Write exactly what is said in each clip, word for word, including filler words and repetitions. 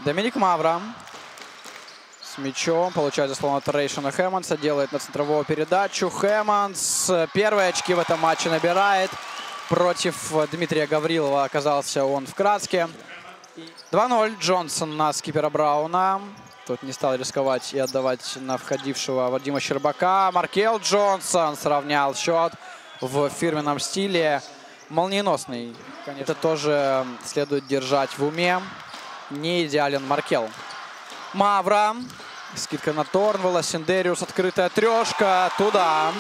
Доминик Мавра с мячом. Получает заслон от Рейшона Хэммонса. Делает на центровую передачу. Хэммонс первые очки в этом матче набирает. Против Дмитрия Гаврилова оказался он в краске. два ноль. Джонсон на скипера Брауна. Тут не стал рисковать и отдавать на входившего Вадима Щербака. Маркел Джонсон сравнял счет в фирменном стиле. Молниеносный. Конечно. Это тоже следует держать в уме. Не идеален Маркел. Мавра. Скидка на Торнвелла. Синдериус. Открытая трешка. Туда.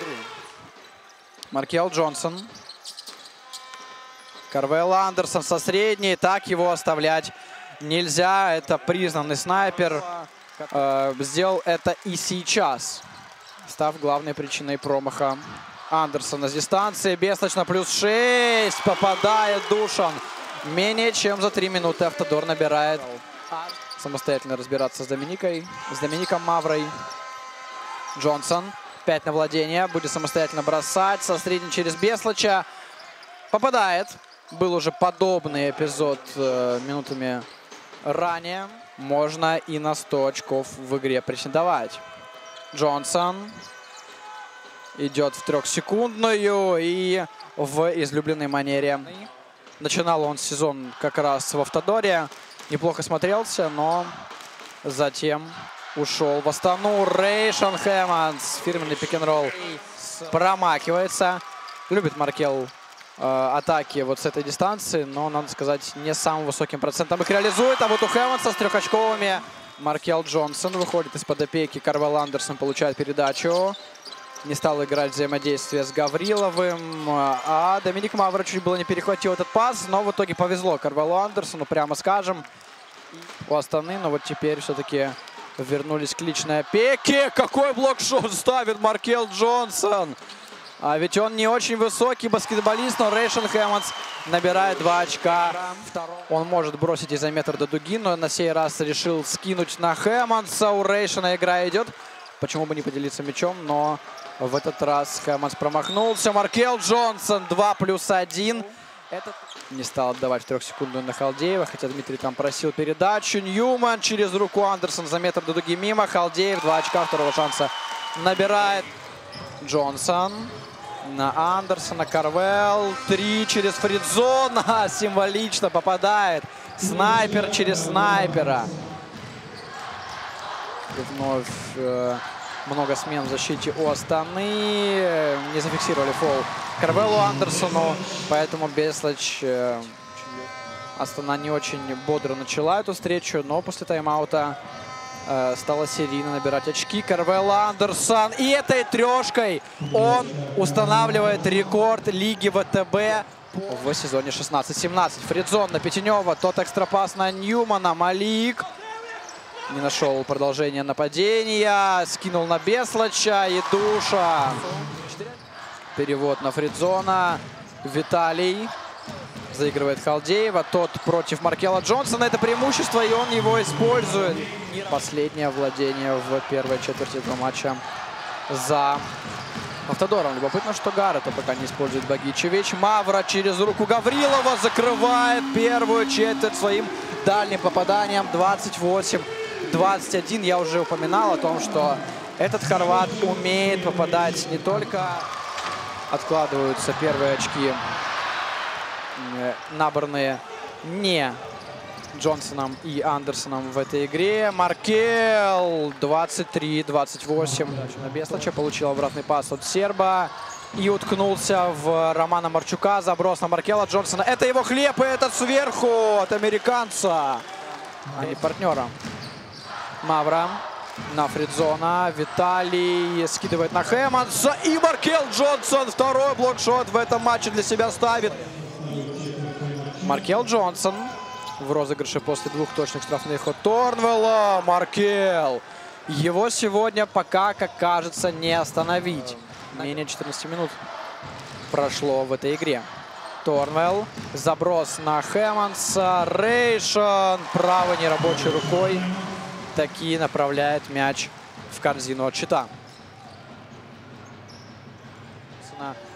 Маркел Джонсон. Карвелл Андерсон со средней. Так его оставлять нельзя. Это признанный снайпер. Э, сделал это и сейчас, став главной причиной промаха Андерсона с дистанции. Беслочно плюс шесть. Попадает Душан. Менее чем за три минуты Автодор набирает. Самостоятельно разбираться с Доминикой. С Домиником Маврой. Джонсон. пять на владение. Будет самостоятельно бросать. Со средней через Беслоча. Попадает. Был уже подобный эпизод э, минутами ранее. Можно и на сто очков в игре претендовать. Джонсон идет в трехсекундную и в излюбленной манере. Начинал он сезон как раз в Автодоре. Неплохо смотрелся, но затем ушел в Астану. Рейшон Хэммонс. Фирменный пик-н-ролл промахивается. Любит Маркел э, атаки вот с этой дистанции, но, надо сказать, не самым высоким процентом их реализует. А вот у Хэммонса с трехочковыми Маркел Джонсон выходит из-под опеки. Карвелл Андерсон получает передачу. Не стал играть взаимодействие с Гавриловым. А Доминик Мавра чуть было не перехватил этот пас. Но в итоге повезло Карвеллу Андерсону, прямо скажем, у Астаны. Но вот теперь все-таки вернулись к личной опеке. Какой блокшот ставит Маркел Джонсон! А ведь он не очень высокий баскетболист, но Рейшон Хэммонс набирает два очка. Он может бросить и за метр до дуги, но на сей раз решил скинуть на Хэммонса. У Рейшона игра идет. Почему бы не поделиться мячом, но в этот раз Хэммонс промахнулся. Маркел Джонсон два плюс один. Этот не стал отдавать в трехсекундную на Халдеева, хотя Дмитрий там просил передачу. Ньюман через руку Андерсон за метр до дуги мимо. Халдеев два очка второго шанса набирает. Джонсон на Андерсона. Карвелл. Три через фридзона. Символично попадает. Снайпер через снайпера. Вновь э, много смен в защите у Астаны. Не зафиксировали фол Карвеллу Андерсону. Поэтому Беслоч, э, Астана не очень бодро начала эту встречу. Но после тайм-аута э, стала серийно набирать очки. Карвелл Андерсон. И этой трешкой он устанавливает рекорд Лиги ВТБ в сезоне шестнадцать семнадцать. Фридзон на Пятенева. Тот экстрапас на Ньюмана. Малик не нашел продолжения нападения. Скинул на Беслоча и Душа. Перевод на Фридзона. Виталий заигрывает Халдеева. Тот против Маркела Джонсона. Это преимущество, и он его использует. Последнее владение в первой четверти этого матча за Автодором. Любопытно, что Гаррета пока не использует Багичевич. Мавра через руку Гаврилова закрывает первую четверть своим дальним попаданием. двадцать восемь двадцать один. Я уже упоминал о том, что этот хорват умеет попадать не только... Откладываются первые очки, набранные не Джонсоном и Андерсоном в этой игре. Маркел двадцать три двадцать восемь. На Беслоча получил обратный пас от серба и уткнулся в Романа Марчука. Заброс на Маркела Джонсона. Это его хлеб, и этот сверху от американца, а не партнера. Мавра на Фридзона. Виталий скидывает на Хэммонса. И Маркел Джонсон второй блокшот в этом матче для себя ставит. Маркел Джонсон в розыгрыше после двух точных штрафных от Торнвелла. Маркел. Его сегодня пока, как кажется, не остановить. Менее четырнадцати минут прошло в этой игре. Торнвелл. Заброс на Хэммонса. Рейшон правой нерабочей рукой таки направляет мяч в корзину от щита.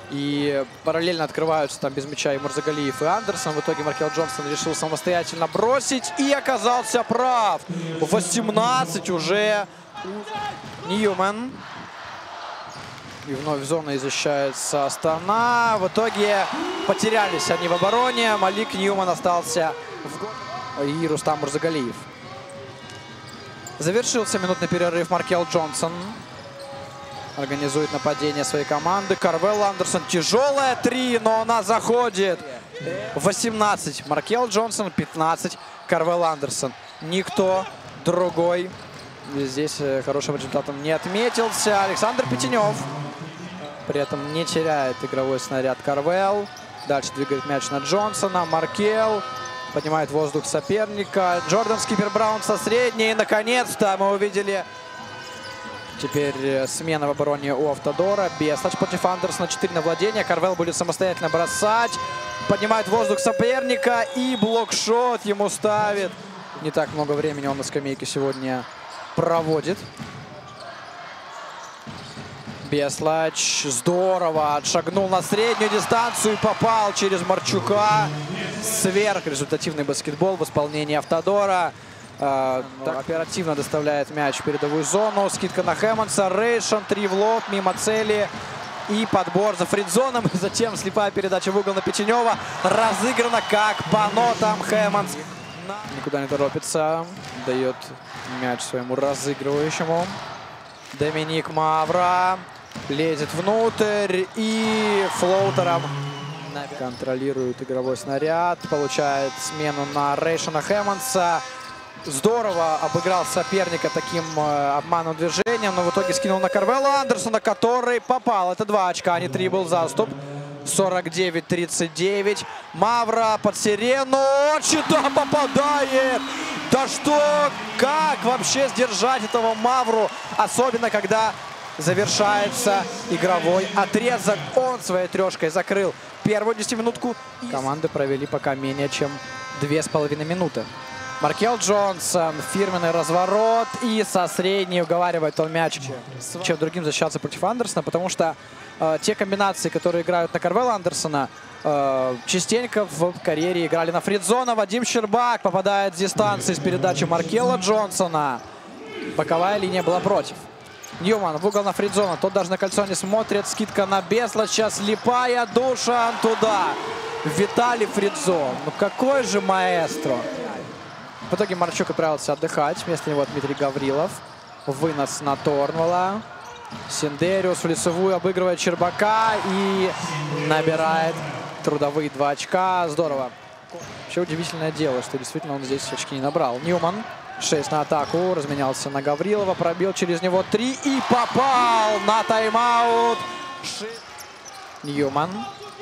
И параллельно открываются там без мяча и Мурзагалиев, и Андерсон. В итоге Маркел Джонсон решил самостоятельно бросить и оказался прав. восемнадцать уже Ньюман. И вновь зоной защищается Астана. В итоге потерялись они в обороне. Малик Ньюман остался в гол. И Рустам Мурзагалиев. Завершился минутный перерыв. Маркел Джонсон организует нападение своей команды. Карвел Андерсон. Тяжелая три, но она заходит. восемнадцать. Маркел Джонсон. пятнадцать. Карвел Андерсон. Никто другой здесь хорошим результатом не отметился. Александр Петенев. При этом не теряет игровой снаряд Карвел. Дальше двигает мяч на Джонсона. Маркел поднимает воздух соперника. Джордан Скипер Браун со средней. И, наконец-то, мы увидели теперь смена в обороне у Автодора. Беслач против Андерсона. четыре на владение. Карвел будет самостоятельно бросать. Поднимает воздух соперника. И блокшот ему ставит. Не так много времени он на скамейке сегодня проводит. Беслач здорово отшагнул на среднюю дистанцию и попал через Марчука. Сверхрезультативный баскетбол в исполнении Автодора. Э, так оперативно доставляет мяч в передовую зону. Скидка на Хэммонса. Рейшн, три в лоб, мимо цели. И подбор за фридзоном. Затем слепая передача в угол на Петенева. Разыграна как по нотам Хэммонс. Никуда не торопится. Дает мяч своему разыгрывающему. Доминик Мавра лезет внутрь и флоутером контролирует игровой снаряд. Получает смену на Рейшена Хэммонса. Здорово обыграл соперника таким э, обманным движением, но в итоге скинул на Карвела Андерсона, который попал. Это два очка, а не три был заступ. сорок девять тридцать девять. Мавра под сирену. Чита попадает! Да что? Как вообще сдержать этого Мавру? Особенно, когда завершается игровой отрезок. Он своей трешкой закрыл первую десятиминутку. Команды провели пока менее чем две с половиной минуты. Маркел Джонсон, фирменный разворот. И со средней уговаривает он мяч, чем другим защищаться против Андерсона. Потому что э, те комбинации, которые играют на Карвела Андерсона, э, частенько в карьере играли на фридзона. Вадим Щербак попадает с дистанции с передачи Маркела Джонсона. Боковая линия была против. Ньюман в угол на фридзона. Тот даже на кольцо не смотрит. Скидка на Беслача. Слепая. Душан туда. Виталий Фридзон. Ну какой же маэстро. В итоге Марчук отправился отдыхать. Вместо него Дмитрий Гаврилов. Вынос на Торнвелла. Синдериус в лицевую обыгрывает Щербака и набирает трудовые два очка. Здорово. Вообще удивительное дело, что действительно он здесь очки не набрал. Ньюман. шесть на атаку. Разменялся на Гаврилова. Пробил через него три и попал на тайм-аут. Ньюман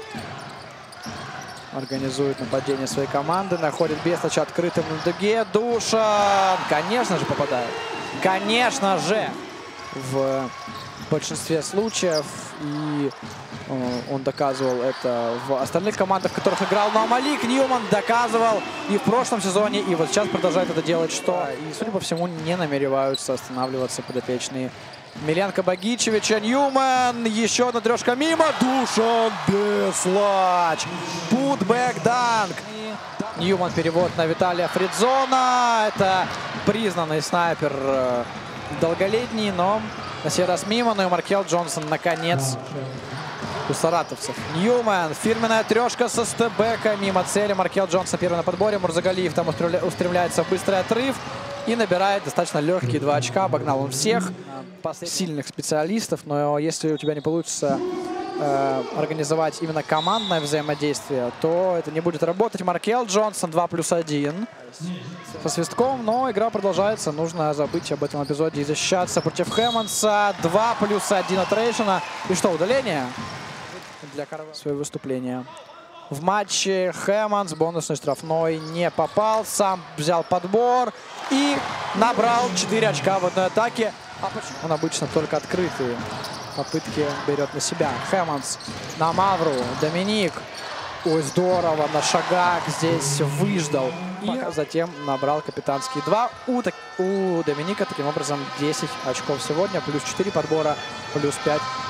организует нападение своей команды. Находит Беслача открытым на дуге. Душан. Конечно же попадает. Конечно же. В большинстве случаев. И он доказывал это в остальных командах, в которых играл. Но Малик Ньюман доказывал и в прошлом сезоне, и вот сейчас продолжает это делать, что, и, судя по всему, не намереваются останавливаться подопечные Миленко Багичевича. Ньюман, еще одна трешка мимо. Душан Беслач. Путбэк данк. Ньюман перевод на Виталия Фридзона. Это признанный снайпер долголетний, но на сей раз мимо. Ну и Маркел Джонсон, наконец, у саратовцев. Ньюман, фирменная трешка со стебека мимо цели. Маркел Джонсон первый на подборе. Мурзагалиев там устремляется в быстрый отрыв и набирает достаточно легкие два очка. Обогнал он всех сильных специалистов, но если у тебя не получится э, организовать именно командное взаимодействие, то это не будет работать. Маркел Джонсон два плюс один со свистком, но игра продолжается. Нужно забыть об этом эпизоде и защищаться против Хэммонса. два плюс один от Рейшена. И что, удаление для Карвела? Свое выступление в матче. Хэммонс бонусный штрафной не попал. Сам взял подбор и набрал четыре очка в одной атаке. Он обычно только открытые попытки берет на себя. Хэммонс на Мавру. Доминик. Ой, здорово. На шагах здесь выждал. И затем набрал капитанские два. У, так, у Доминика таким образом десять очков сегодня. Плюс четыре подбора. Плюс пять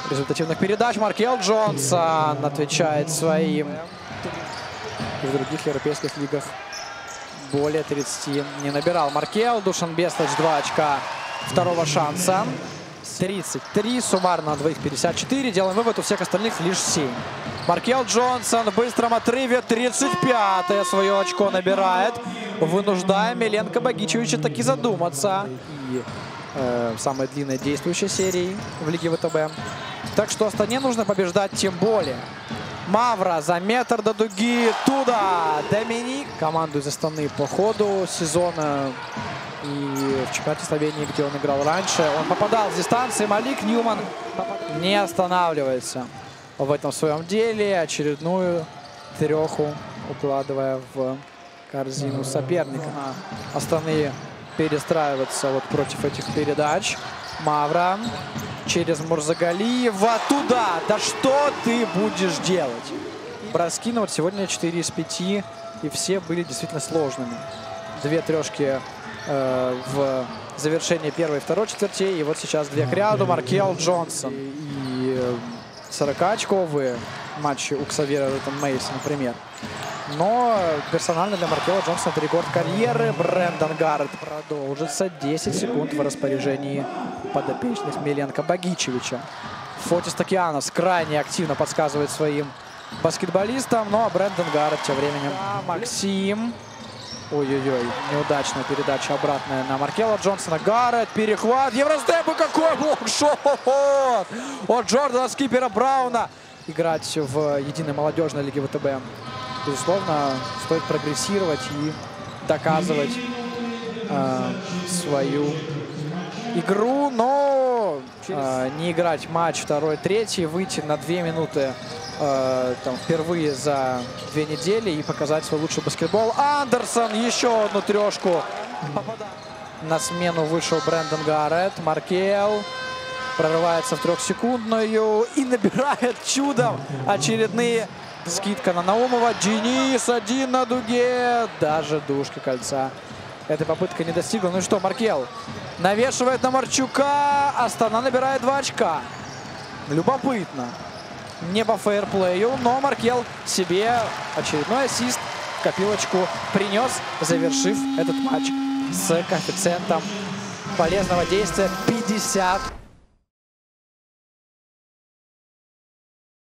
результативных передач. Маркел Джонсон отвечает своим. И в других европейских лигах более тридцати не набирал. Маркел, Душан Беслач, два очка второго шанса. тридцать три, суммарно на двоих пятьдесят четыре. Делаем вывод, у всех остальных лишь семь. Маркел Джонсон в быстром отрыве тридцать пятое свое очко набирает, вынуждая Миленко Богичевича таки задуматься. И э, самая длинная действующая серия в Лиге ВТБ. Так что Астане нужно побеждать тем более. Мавра за метр до дуги. Туда Доминик. Команду из Астаны по ходу сезона и в чемпионате Словении, где он играл раньше. Он попадал с дистанции. Малик Ньюман не останавливается в этом своем деле. Очередную треху укладывая в корзину соперника. Астаны перестраиваться вот против этих передач. Мавра через Мурзагалиева. Туда! Да что ты будешь делать? Броски, ну вот сегодня четыре из пяти. И все были действительно сложными. Две трешки э, в завершении первой и второй четвертей. И вот сейчас две к ряду. Маркел Джонсон. И э, сорокаочковые матчи у Ксавьера Ритон Мейса, например. Но персонально для Маркела Джонсона это рекорд карьеры. Брэндон Гаррет продолжится. десять секунд в распоряжении подопечных Миленко Богичевича. Фотис Токианос крайне активно подсказывает своим баскетболистам. Ну а Брэндон Гаррет тем временем. Максим. Ой-ой-ой, неудачная передача обратная на Маркела Джонсона. Гаррет, перехват, Евростеп, и какой блокшот от Джордана Скипера Брауна. Играть в единой молодежной лиге ВТБ, безусловно, стоит прогрессировать и доказывать э, свою игру, но э, не играть матч второй, третий, выйти на две минуты э, там, впервые за две недели и показать свой лучший баскетбол. Андерсон еще одну трешку. На смену вышел Брэндон Гаррет. Маркел прорывается в трехсекундную и набирает чудом очередные. Скидка на Наумова. Денис один на дуге. Даже дужки кольца этой попыткой не достигла. Ну и что, Маркел навешивает на Марчука. Астана набирает два очка. Любопытно. Не по фейерплею, но Маркел себе очередной ассист в копилочку принес, завершив этот матч с коэффициентом полезного действия пятьдесят.